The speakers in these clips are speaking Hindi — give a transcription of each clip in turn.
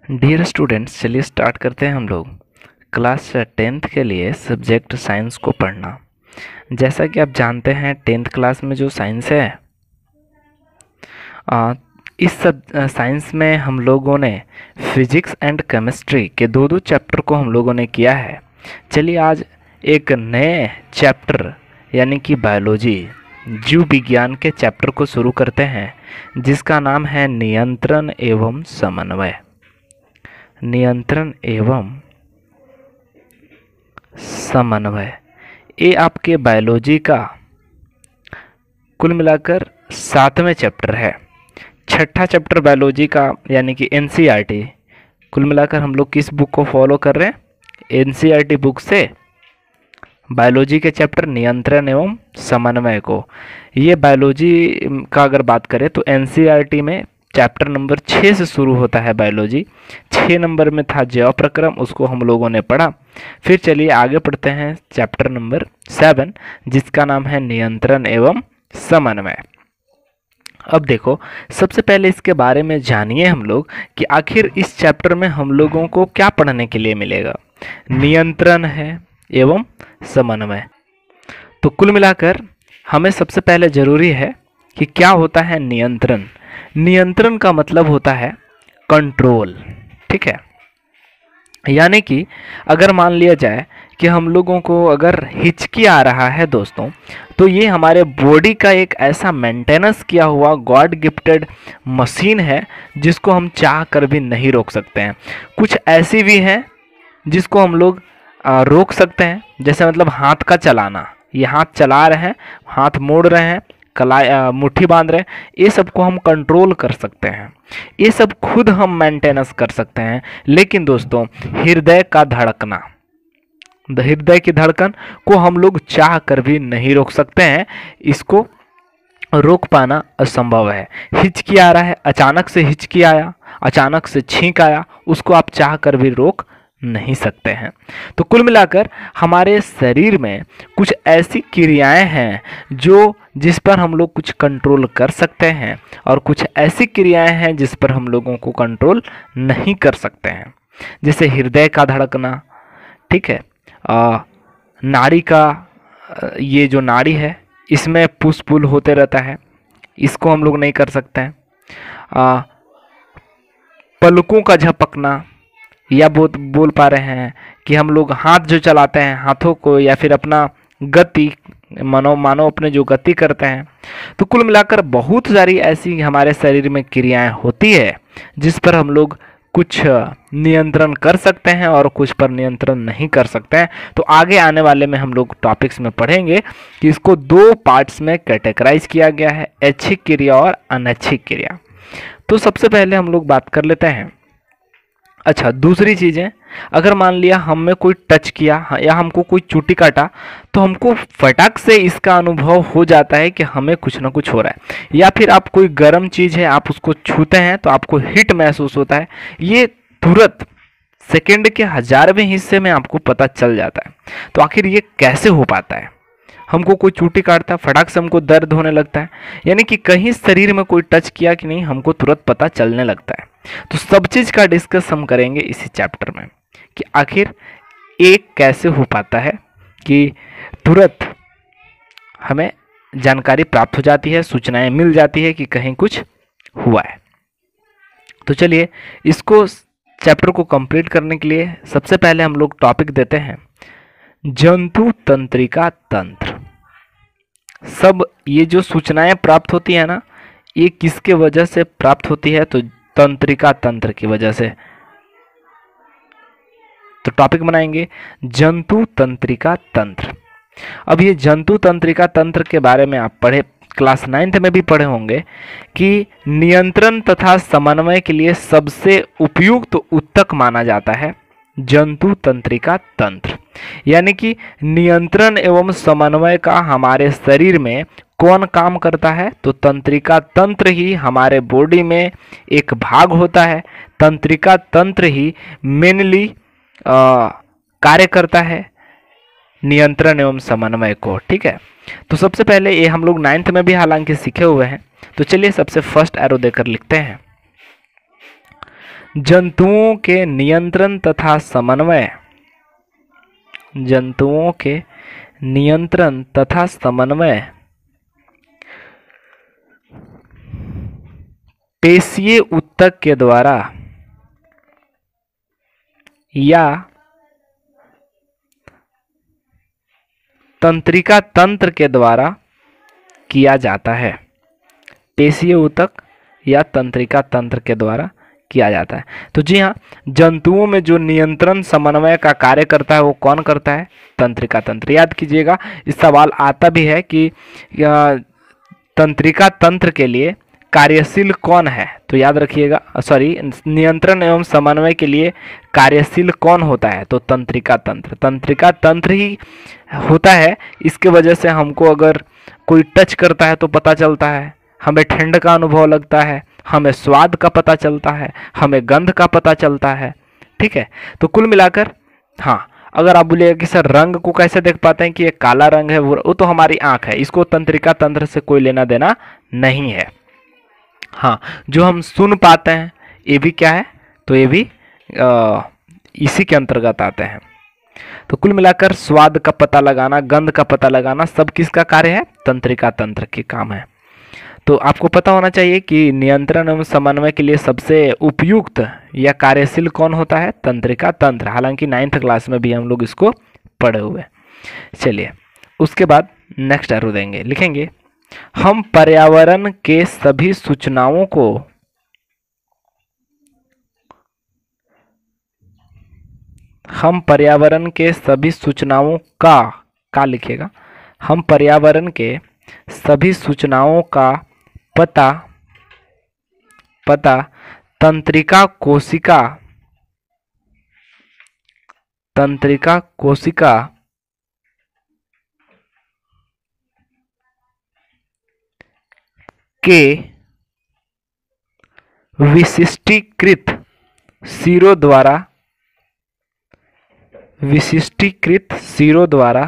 डियर स्टूडेंट्स, चलिए स्टार्ट करते हैं हम लोग क्लास 10th के लिए सब्जेक्ट साइंस को पढ़ना। जैसा कि आप जानते हैं 10th क्लास में जो साइंस है, इस सब साइंस में हम लोगों ने फिजिक्स एंड केमिस्ट्री के दो चैप्टर को हम लोगों ने किया है। चलिए आज एक नए चैप्टर यानी कि बायोलॉजी जीव विज्ञान के चैप्टर को शुरू करते हैं, जिसका नाम है नियंत्रण एवं समन्वय। नियंत्रण एवं समन्वय, ये आपके बायोलॉजी का कुल मिलाकर 7वें चैप्टर है। छठा चैप्टर बायोलॉजी का यानी कि एनसीईआरटी। कुल मिलाकर हम लोग किस बुक को फॉलो कर रहे हैं? एनसीईआरटी बुक से बायोलॉजी के चैप्टर नियंत्रण एवं समन्वय को। ये बायोलॉजी का अगर बात करें तो एनसीईआरटी में चैप्टर नंबर 6 से शुरू होता है बायोलॉजी। 6 नंबर में था जैव प्रक्रम, उसको हम लोगों ने पढ़ा। फिर चलिए आगे पढ़ते हैं चैप्टर नंबर 7, जिसका नाम है नियंत्रण एवं समन्वय। अब देखो, सबसे पहले इसके बारे में जानिए हम लोग कि आखिर इस चैप्टर में हम लोगों को क्या पढ़ने के लिए मिलेगा। नियंत्रण है एवं समन्वय। तो कुल मिलाकर हमें सबसे पहले जरूरी है कि क्या होता है नियंत्रण। नियंत्रण का मतलब होता है कंट्रोल, ठीक है। यानी कि अगर मान लिया जाए कि हम लोगों को अगर हिचकी आ रहा है दोस्तों, तो ये हमारे बॉडी का एक ऐसा मेंटेनेंस किया हुआ गॉड गिफ्टेड मशीन है, जिसको हम चाह कर भी नहीं रोक सकते हैं। कुछ ऐसी भी हैं जिसको हम लोग रोक सकते हैं, जैसे मतलब हाथ का चलाना। ये हाथ चला रहे हैं, हाथ मोड़ रहे हैं, कलाई मुट्ठी बांध रहे हैं, ये सब को हम कंट्रोल कर सकते हैं। ये सब खुद हम मेंटेनेंस कर सकते हैं। लेकिन दोस्तों, हृदय का धड़कना, हृदय की धड़कन को हम लोग चाह कर भी नहीं रोक सकते हैं। इसको रोक पाना असंभव है। हिचकी आ रहा है, अचानक से हिचकी आया, अचानक से छींक आया, उसको आप चाह कर भी रोक नहीं सकते हैं। तो कुल मिलाकर हमारे शरीर में कुछ ऐसी क्रियाएं हैं जिस पर हम लोग कुछ कंट्रोल कर सकते हैं, और कुछ ऐसी क्रियाएं हैं जिस पर हम लोगों को कंट्रोल नहीं कर सकते हैं। जैसे हृदय का धड़कना, ठीक है। नाड़ी का ये जो नाड़ी है, इसमें पुश पुल होते रहता है, इसको हम लोग नहीं कर सकते हैं। पलकों का झपकना, या बोल पा रहे हैं कि हम लोग हाथ जो चलाते हैं, हाथों को, या फिर अपना गति मानो अपने जो गति करते हैं। तो कुल मिलाकर बहुत सारी ऐसी हमारे शरीर में क्रियाएं होती है जिस पर हम लोग कुछ नियंत्रण कर सकते हैं और कुछ पर नियंत्रण नहीं कर सकते हैं। तो आगे आने वाले में हम लोग टॉपिक्स में पढ़ेंगे कि इसको 2 पार्ट्स में कैटेगराइज किया गया है, ऐच्छिक क्रिया और अनैच्छिक क्रिया। तो सबसे पहले हम लोग बात कर लेते हैं। अच्छा, दूसरी चीज़ें, अगर मान लिया हम में कोई टच किया या हमको कोई चोटी काटा, तो हमको फटाक से इसका अनुभव हो जाता है कि हमें कुछ ना कुछ हो रहा है। या फिर आप कोई गर्म चीज़ है, आप उसको छूते हैं तो आपको हीट महसूस होता है। ये तुरंत सेकंड के 1000वें हिस्से में आपको पता चल जाता है। तो आखिर ये कैसे हो पाता है? हमको कोई चोटी काटता है, फटाक से हमको दर्द होने लगता है, यानी कि कहीं शरीर में कोई टच किया कि नहीं, हमको तुरंत पता चलने लगता है। तो सब चीज़ का डिस्कस हम करेंगे इसी चैप्टर में कि आखिर एक कैसे हो पाता है कि तुरंत हमें जानकारी प्राप्त हो जाती है, सूचनाएं मिल जाती है कि कहीं कुछ हुआ है। तो चलिए इसको चैप्टर को कंप्लीट करने के लिए सबसे पहले हम लोग टॉपिक देते हैं जंतु तंत्रिका तंत्र। सब ये जो सूचनाएं प्राप्त होती है ना, ये किसके वजह से प्राप्त होती है? तो तंत्रिका तंत्र की वजह से। तो टॉपिक बनाएंगे जंतु तंत्रिका तंत्र। अब ये जंतु तंत्रिका तंत्र के बारे में आप पढ़े, क्लास 9th में भी पढ़े होंगे कि नियंत्रण तथा समन्वय के लिए सबसे उपयुक्त उत्तक माना जाता है जंतु तंत्रिका तंत्र। यानी कि नियंत्रण एवं समन्वय का हमारे शरीर में कौन काम करता है? तो तंत्रिका तंत्र ही हमारे बॉडी में एक भाग होता है। तंत्रिका तंत्र ही मेनली कार्य करता है नियंत्रण एवं समन्वय को, ठीक है। तो सबसे पहले ये हम लोग 9th में भी हालांकि सीखे हुए हैं। तो चलिए सबसे फर्स्ट एरो देकर लिखते हैं जंतुओं के नियंत्रण तथा समन्वय, जंतुओं के नियंत्रण तथा समन्वय पेशीय ऊतक के द्वारा या तंत्रिका तंत्र के द्वारा किया जाता है। पेशीय ऊतक या तंत्रिका तंत्र के द्वारा किया जाता है। तो जी हाँ, जंतुओं में जो नियंत्रण समन्वय का कार्य करता है वो कौन करता है? तंत्रिका तंत्र। याद कीजिएगा, इस सवाल आता भी है कि तंत्रिका तंत्र के लिए कार्यशील कौन है, तो याद रखिएगा, सॉरी, नियंत्रण एवं समन्वय के लिए कार्यशील कौन होता है? तो तंत्रिका तंत्र। तंत्रिका तंत्र ही होता है। इसके वजह से हमको अगर कोई टच करता है तो पता चलता है, हमें ठंड का अनुभव लगता है, हमें स्वाद का पता चलता है, हमें गंध का पता चलता है। ठीक है, तो कुल मिलाकर हाँ, अगर आप बोलिएगा कि सर रंग को कैसे देख पाते हैं कि ये काला रंग है, वो तो हमारी आंख है, इसको तंत्रिका तंत्र से कोई लेना देना नहीं है। हाँ, जो हम सुन पाते हैं ये भी क्या है? तो ये भी इसी के अंतर्गत आते हैं। तो कुल मिलाकर स्वाद का पता लगाना, गंध का पता लगाना सब किसका कार्य है? तंत्रिका तंत्र के काम है। तो आपको पता होना चाहिए कि नियंत्रण एवं समन्वय के लिए सबसे उपयुक्त या कार्यशील कौन होता है? तंत्रिका तंत्र। हालांकि 9th क्लास में भी हम लोग इसको पढ़े हुए। चलिए, उसके बाद नेक्स्ट एरो देंगे, लिखेंगे हम पर्यावरण के सभी सूचनाओं को लिखेगा, हम पर्यावरण के सभी सूचनाओं का पता तंत्रिका कोशिका के विशिष्टीकृत सिरों द्वारा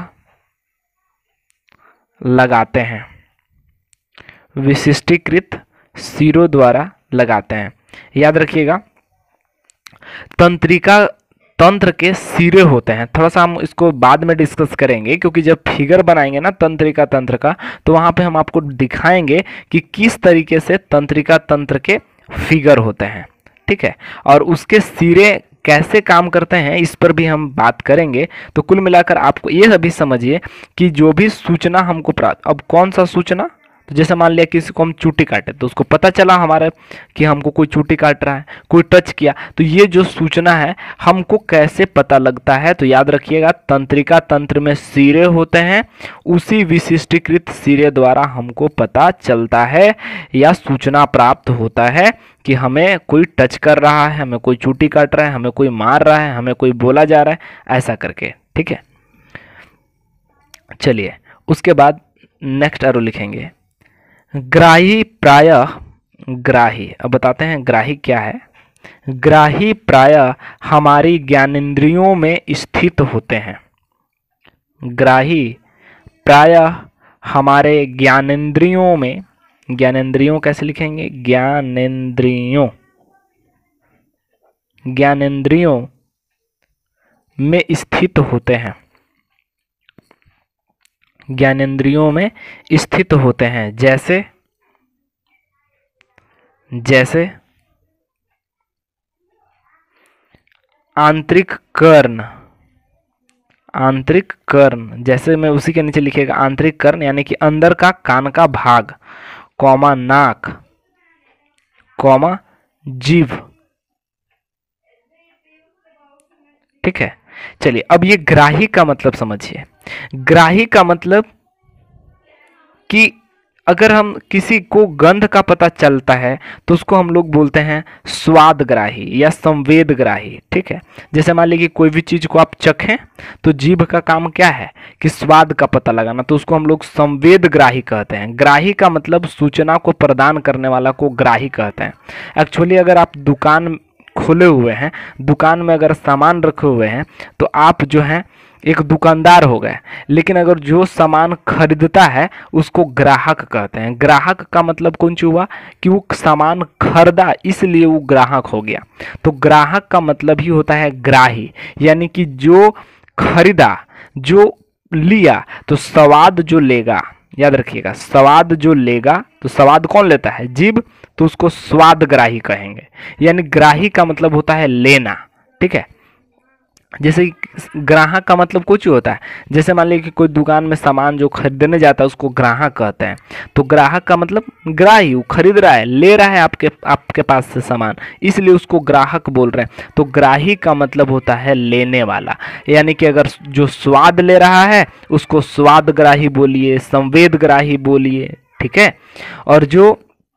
लगाते हैं। विशिष्टीकृत सिरों द्वारा लगाते हैं। याद रखिएगा, तंत्रिका तंत्र के सिरे होते हैं। थोड़ा सा हम इसको बाद में डिस्कस करेंगे, क्योंकि जब फिगर बनाएंगे ना तंत्रिका तंत्र का, तो वहां पे हम आपको दिखाएंगे कि किस तरीके से तंत्रिका तंत्र के फिगर होते हैं। ठीक है, और उसके सिरे कैसे काम करते हैं इस पर भी हम बात करेंगे। तो कुल मिलाकर आपको ये अभी समझिए कि जो भी सूचना हमको प्राप्त, अब कौन सा सूचना, तो जैसे मान लिया किसी को हम चूटी काटे तो उसको पता चला हमारे कि हमको कोई चूटी काट रहा है, कोई टच किया, तो ये जो सूचना है हमको कैसे पता लगता है? तो याद रखिएगा, तंत्रिका तंत्र में सिरे होते हैं, उसी विशिष्टीकृत सिरे द्वारा हमको पता चलता है या सूचना प्राप्त होता है कि हमें कोई टच कर रहा है, हमें कोई चूटी काट रहा है, हमें कोई मार रहा है, हमें कोई बोला जा रहा है, ऐसा करके। ठीक है, चलिए उसके बाद नेक्स्ट एरो लिखेंगे ग्राही प्रायः, ग्राही, अब बताते हैं ग्राही क्या है। ग्राही प्रायः हमारी ज्ञानेंद्रियों में स्थित होते हैं। ग्राही प्रायः हमारे ज्ञानेंद्रियों में, ज्ञानेंद्रियों कैसे लिखेंगे? ज्ञानेंद्रियों, ज्ञानेंद्रियों में स्थित होते हैं। ज्ञानेंद्रियों में स्थित होते हैं। जैसे आंतरिक कर्ण, आंतरिक कर्ण, जैसे मैं उसी के नीचे लिखेगा आंतरिक कर्ण, यानी कि अंदर का कान का भाग, कौमा नाक, कौमा जीभ। ठीक है, चलिए अब ये ग्राही का मतलब समझिए। ग्राही का मतलब कि अगर हम किसी को गंध का पता चलता है तो उसको हम लोग बोलते हैं स्वादग्राही या संवेदग्राही। ठीक है, जैसे मान लीजिए कोई भी चीज को आप चखें तो जीभ का काम क्या है कि स्वाद का पता लगाना, तो उसको हम लोग संवेदग्राही कहते हैं। ग्राही का मतलब सूचना को प्रदान करने वाला को ग्राही कहते हैं। एक्चुअली अगर आप दुकान खोले हुए हैं, दुकान में अगर सामान रखे हुए हैं, तो आप जो है एक दुकानदार हो गया। लेकिन अगर जो सामान खरीदता है उसको ग्राहक कहते हैं। ग्राहक का मतलब कौन सी हुआ कि वो सामान खरीदा इसलिए वो ग्राहक हो गया। तो ग्राहक का मतलब ही होता है ग्राही, यानी कि जो खरीदा, जो लिया, तो स्वाद जो लेगा, याद रखिएगा स्वाद जो लेगा, तो स्वाद कौन लेता है? जीभ, तो उसको स्वादग्राही कहेंगे। यानी ग्राही का मतलब होता है लेना, ठीक है। जैसे ग्राहक का मतलब कुछ होता है, जैसे मान लीजिए कि कोई दुकान में सामान जो खरीदने जाता है उसको ग्राहक कहते हैं। तो ग्राहक का मतलब ग्राही, वो खरीद रहा है, ले रहा है आपके पास से सामान, इसलिए उसको ग्राहक बोल रहे हैं। तो ग्राही का मतलब होता है लेने वाला, यानी कि अगर जो स्वाद ले रहा है उसको स्वादग्राही बोलिए, संवेदग्राही बोलिए, ठीक है। और जो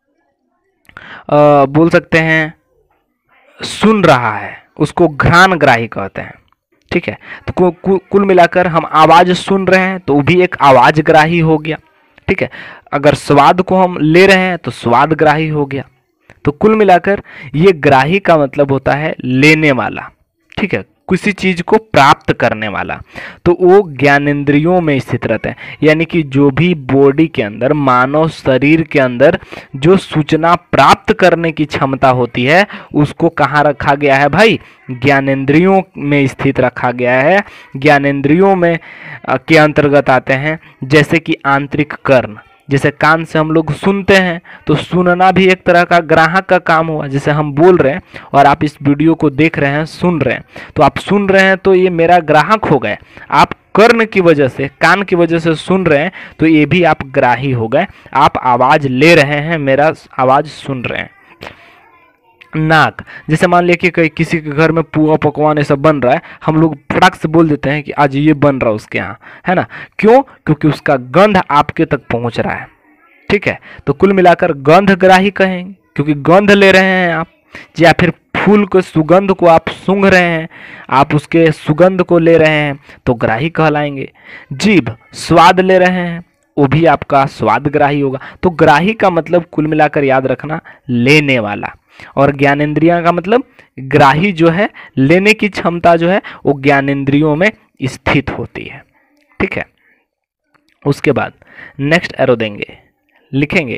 बोल सकते हैं सुन रहा है उसको घ्राणग्राही कहते हैं, ठीक है। तो कुल मिलाकर हम आवाज सुन रहे हैं तो वो भी एक आवाजग्राही हो गया, ठीक है। अगर स्वाद को हम ले रहे हैं तो स्वादग्राही हो गया। तो कुल मिलाकर ये ग्राही का मतलब होता है लेने वाला, ठीक है, किसी चीज को प्राप्त करने वाला। तो वो ज्ञानेंद्रियों में स्थित रहते हैं, यानी कि जो भी बॉडी के अंदर, मानव शरीर के अंदर जो सूचना प्राप्त करने की क्षमता होती है उसको कहाँ रखा गया है भाई? ज्ञानेंद्रियों में स्थित रखा गया है। ज्ञानेंद्रियों में के अंतर्गत आते हैं जैसे कि आंतरिक कर्ण। जैसे कान से हम लोग सुनते हैं तो सुनना भी एक तरह का ग्राहक का काम हुआ। जैसे हम बोल रहे हैं और आप इस वीडियो को देख रहे हैं, सुन रहे हैं, तो आप सुन रहे हैं तो ये मेरा ग्राहक हो गए। आप कर्ण की वजह से, कान की वजह से सुन रहे हैं तो ये भी आप ग्राही हो गए। आप आवाज ले रहे हैं, मेरा आवाज सुन रहे हैं। नाक, जैसे मान लिया कि किसी के घर में पुआ पकवान ये सब बन रहा है, हम लोग फटाक से बोल देते हैं कि आज ये बन रहा है उसके यहाँ, है ना। क्यों? क्योंकि उसका गंध आपके तक पहुंच रहा है, ठीक है। तो कुल मिलाकर गंधग्राही कहेंगे, क्योंकि गंध ले रहे हैं आप, या फिर फूल को, सुगंध को आप सूंघ रहे हैं, आप उसके सुगंध को ले रहे हैं तो ग्राही कहलाएंगे। जीभ, स्वाद ले रहे हैं, वो भी आपका स्वादग्राही होगा। तो ग्राही का मतलब कुल मिलाकर याद रखना लेने वाला, और ज्ञानेंद्रियां का मतलब ग्राही जो है, लेने की क्षमता जो है वो ज्ञानेंद्रियों में स्थित होती है, ठीक है। उसके बाद नेक्स्ट एरो देंगे, लिखेंगे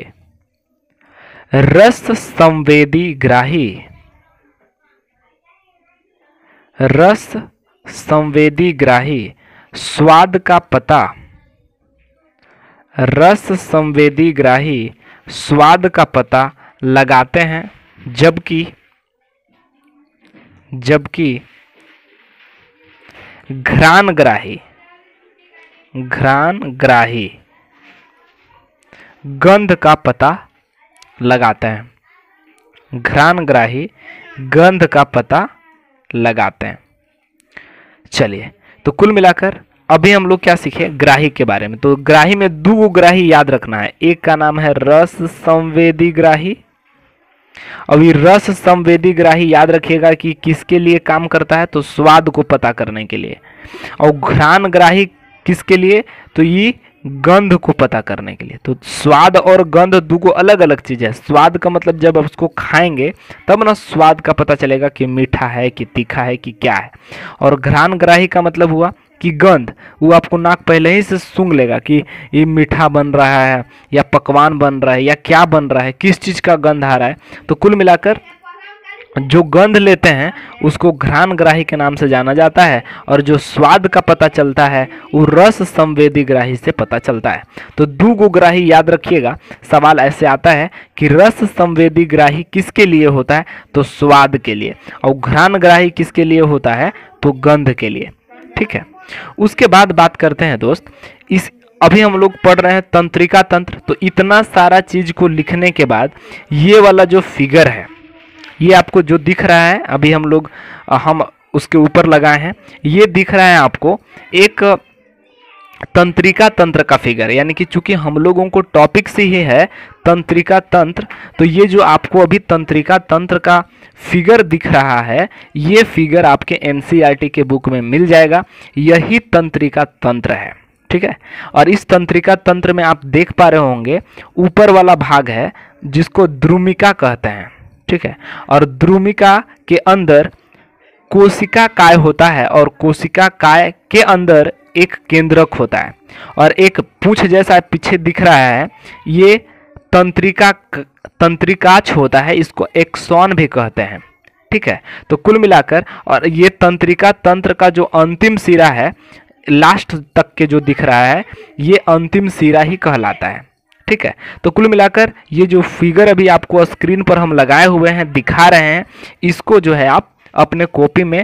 रस संवेदी ग्राही। रस संवेदी ग्राही स्वाद का पता, रस संवेदी ग्राही स्वाद का पता लगाते हैं, जबकि घ्राणग्राही गंध का पता लगाते हैं। घ्राणग्राही गंध का पता लगाते हैं। चलिए, तो कुल मिलाकर अभी हम लोग क्या सीखे ग्राही के बारे में। तो ग्राही में दो ग्राही याद रखना है, एक का नाम है रस संवेदी ग्राही। अभी रस संवेदी ग्राही याद रखिएगा कि किसके लिए काम करता है? तो स्वाद को पता करने के लिए। और घ्राणग्राही किसके लिए? तो ये गंध को पता करने के लिए। तो स्वाद और गंध दो अलग अलग चीज है। स्वाद का मतलब जब आप उसको खाएंगे तब ना स्वाद का पता चलेगा कि मीठा है कि तीखा है कि क्या है। और घ्राणग्राही का मतलब हुआ कि गंध, वो आपको नाक पहले ही से सूंघ लेगा कि ये मीठा बन रहा है या पकवान बन रहा है या क्या बन रहा है, किस चीज का गंध आ रहा है। तो कुल मिलाकर जो गंध लेते हैं उसको घ्राणग्राही के नाम से जाना जाता है, और जो स्वाद का पता चलता है वो रस संवेदी ग्राही से पता चलता है। तो दो ग्राही याद रखिएगा। सवाल ऐसे आता है कि रस संवेदी ग्राही किसके लिए होता है? तो स्वाद के लिए। और घ्राणग्राही किसके लिए होता है? तो गंध के लिए, ठीक है। उसके बाद बात करते हैं दोस्त, इस अभी हम लोग पढ़ रहे हैं तंत्रिका तंत्र। तो इतना सारा चीज को लिखने के बाद ये वाला जो फिगर है, ये आपको जो दिख रहा है, अभी हम उसके ऊपर लगाए हैं, ये दिख रहा है आपको एक तंत्रिका तंत्र का फिगर। यानी कि चूंकि हम लोगों को टॉपिक से ही है तंत्रिका तंत्र, तो ये जो आपको अभी तंत्रिका तंत्र का फिगर दिख रहा है, ये फिगर आपके एनसीईआरटी के बुक में मिल जाएगा। यही तंत्रिका तंत्र है, ठीक है। और इस तंत्रिका तंत्र में आप देख पा रहे होंगे ऊपर वाला भाग है जिसको द्रुमिका कहते हैं, ठीक है। और द्रुमिका के अंदर कोशिका काय होता है और कोशिका काय के अंदर एक केंद्रक होता है और एक पूंछ जैसा पीछे दिख रहा है, ये तंत्रिकाछ होता है, इसको एक्सॉन भी कहते हैं। ठीक है, तो कुल मिलाकर और ये तंत्रिका तंत्र का जो अंतिम सिरा है, लास्ट तक के जो दिख रहा है, ये अंतिम सिरा ही कहलाता है। ठीक है, तो कुल मिलाकर ये जो फिगर अभी आपको स्क्रीन पर हम लगाए हुए हैं, दिखा रहे हैं, इसको जो है आप अपने कॉपी में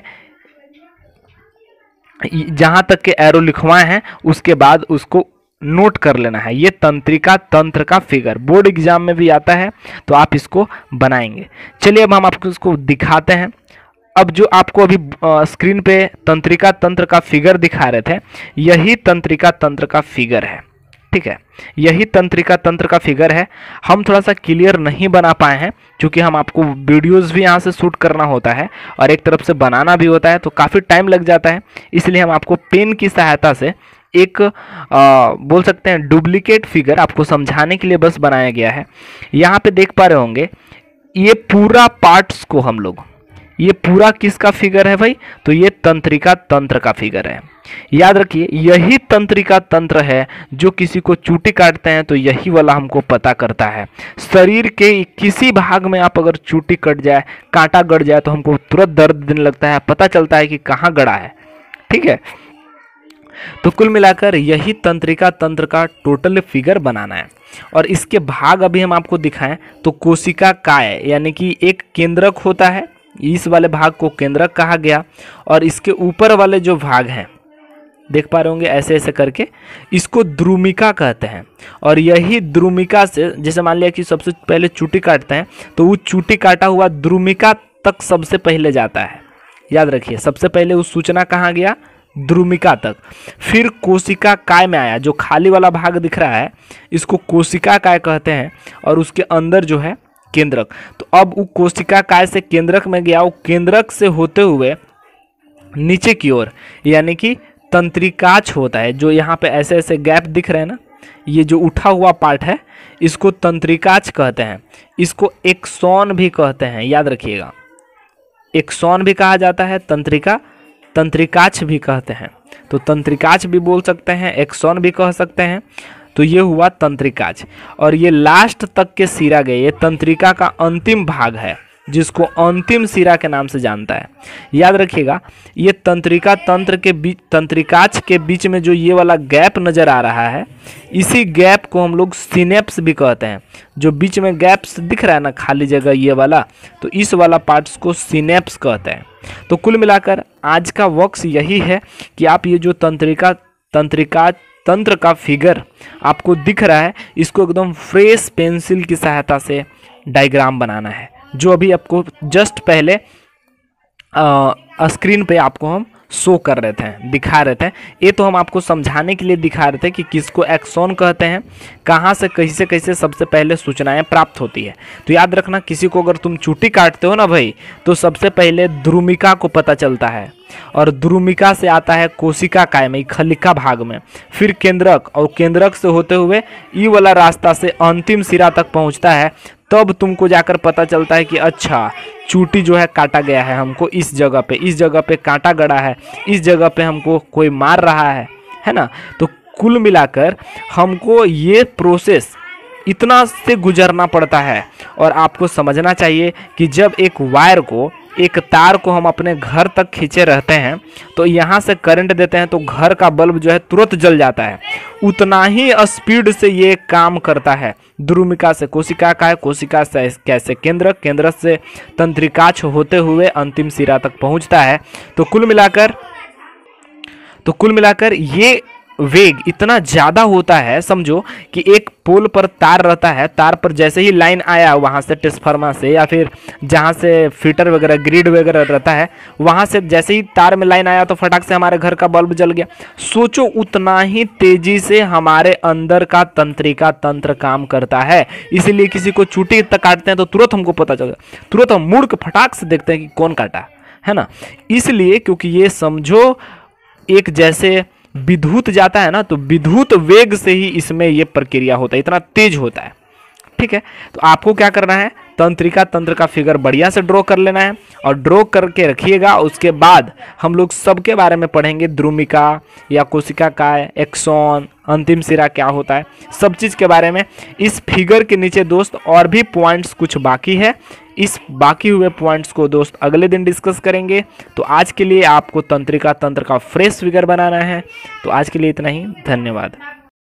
जहां तक के एरो लिखवाए हैं उसके बाद उसको नोट कर लेना है। ये तंत्रिका तंत्र का फिगर बोर्ड एग्जाम में भी आता है, तो आप इसको बनाएंगे। चलिए अब हम आपको इसको दिखाते हैं। अब जो आपको अभी स्क्रीन पे तंत्रिका तंत्र का फिगर दिखा रहे थे, यही तंत्रिका तंत्र का फिगर है। ठीक है, यही तंत्रिका तंत्र का फिगर है। हम थोड़ा सा क्लियर नहीं बना पाए हैं क्योंकि हम आपको वीडियोस भी यहाँ से शूट करना होता है और एक तरफ से बनाना भी होता है, तो काफ़ी टाइम लग जाता है। इसलिए हम आपको पेन की सहायता से एक बोल सकते हैं डुप्लीकेट फिगर आपको समझाने के लिए बस बनाया गया है। यहाँ पे देख पा रहे होंगे ये पूरा पार्ट्स को हम लोग, ये पूरा किसका फिगर है भाई, तो ये तंत्रिका तंत्र का फिगर है। याद रखिए यही तंत्रिका तंत्र है जो किसी को चूटी काटते हैं तो यही वाला हमको पता करता है। शरीर के किसी भाग में आप अगर चूटी कट जाए, कांटा गड़ जाए तो हमको तुरंत दर्द देने लगता है, पता चलता है कि कहाँ गड़ा है। ठीक है, तो कुल मिलाकर यही तंत्रिका तंत्र का टोटल फिगर बनाना है। और इसके भाग अभी हम आपको दिखाएं तो कोशिका काय यानी कि एक केंद्रक होता है, इस वाले भाग को केंद्रक कहा गया, और इसके ऊपर वाले जो भाग हैं देख पा रहे होंगे ऐसे ऐसे करके, इसको द्रुमिका कहते हैं। और यही द्रुमिका से, जैसे मान लिया कि सबसे पहले चूटी काटते हैं तो वो चूटी काटा हुआ द्रुमिका तक सबसे पहले जाता है। याद रखिए सबसे पहले उस सूचना कहाँ गया, द्रुमिका तक, फिर कोशिका काय में आया। जो खाली वाला भाग दिख रहा है इसको कोशिका काय कहते हैं और उसके अंदर जो है केंद्रक। तो अब वो कोशिका काय से केंद्रक में गया, वो केंद्रक से होते हुए नीचे की ओर यानी कि तंत्रिकाछ होता है। जो यहाँ पे ऐसे ऐसे गैप दिख रहे हैं ना, ये जो उठा हुआ पार्ट है इसको तंत्रिकाछ कहते हैं, इसको एक्सॉन भी कहते हैं। याद रखिएगा एक्सॉन भी कहा जाता है, तंत्रिकाछ भी कहते हैं। तो तंत्रिकाछ भी बोल सकते हैं, एक्सॉन भी कह सकते हैं। तो ये हुआ तंत्रिकाछ और ये लास्ट तक के सिरा गए, ये तंत्रिका का अंतिम भाग है जिसको अंतिम सिरा के नाम से जानता है। याद रखिएगा ये तंत्रिका तंत्र के बीच, तंत्रिकाछ के बीच में जो ये वाला गैप नजर आ रहा है, इसी गैप को हम लोग सिनेप्स भी कहते हैं। जो बीच में गैप्स दिख रहा है ना खाली जगह ये वाला, तो इस वाला पार्ट्स को सिनेप्स कहते हैं। तो कुल मिलाकर आज का वर्क यही है कि आप ये जो तंत्रिका तंत्र का फिगर आपको दिख रहा है, इसको एकदम फ्रेश पेंसिल की सहायता से डायग्राम बनाना है, जो अभी आपको जस्ट पहले स्क्रीन पे आपको हम शो कर रहे थे, दिखा रहे थे। ये तो हम आपको समझाने के लिए दिखा रहे थे कि किसको एक्सॉन कहते हैं, कहाँ से कैसे कैसे सबसे पहले सूचनाएं प्राप्त होती है। तो याद रखना किसी को अगर तुम चूटी काटते हो ना भाई, तो सबसे पहले द्रुमिका को पता चलता है और द्रुमिका से आता है कोशिका काय में, खलिका भाग में, फिर केंद्रक, और केंद्रक से होते हुए ई वाला रास्ता से अंतिम सिरा तक पहुंचता है। तब तुमको जाकर पता चलता है कि अच्छा चूटी जो है काटा गया है, हमको इस जगह पे कांटा गड़ा है, इस जगह पे हमको कोई मार रहा है ना। तो कुल मिलाकर हमको ये प्रोसेस इतना से गुजरना पड़ता है। और आपको समझना चाहिए कि जब एक वायर को, एक तार को हम अपने घर तक खींचे रहते हैं तो यहाँ से करंट देते हैं तो घर का बल्ब जो है तुरंत जल जाता है, उतना ही स्पीड से ये काम करता है। द्रुमिका से कोशिका काय, कोशिका से कैसे केंद्रक, केंद्रक से तंत्रिकाछ होते हुए अंतिम सिरा तक पहुँचता है। तो कुल मिलाकर ये वेग इतना ज़्यादा होता है, समझो कि एक पोल पर तार रहता है, तार पर जैसे ही लाइन आया वहाँ से ट्रांसफार्मर से या फिर जहाँ से फीटर वगैरह ग्रिड वगैरह रहता है, वहाँ से जैसे ही तार में लाइन आया तो फटाक से हमारे घर का बल्ब जल गया। सोचो उतना ही तेजी से हमारे अंदर का तंत्रिका तंत्र काम करता है। इसीलिए किसी को चूटी तक काटते हैं तो तुरंत हमको पता चल जाता है, तुरंत हम मुड़ के फटाक से देखते हैं कि कौन काटा है ना। इसलिए क्योंकि ये समझो एक जैसे विद्युत जाता है ना, तो विद्युत वेग से ही इसमें ये प्रक्रिया होता है, इतना तेज होता है। ठीक है, तो आपको क्या करना है, तंत्रिका तंत्र का फिगर बढ़िया से ड्रॉ कर लेना है और ड्रॉ करके रखिएगा। उसके बाद हम लोग सबके बारे में पढ़ेंगे, द्रुमिका या कोशिका काय, एक्सॉन, अंतिम सिरा क्या होता है, सब चीज़ के बारे में। इस फिगर के नीचे दोस्त और भी पॉइंट्स कुछ बाकी है, इस बाकी हुए पॉइंट्स को दोस्त अगले दिन डिस्कस करेंगे। तो आज के लिए आपको तंत्रिका तंत्र का फ्रेश फिगर बनाना है। तो आज के लिए इतना ही, धन्यवाद।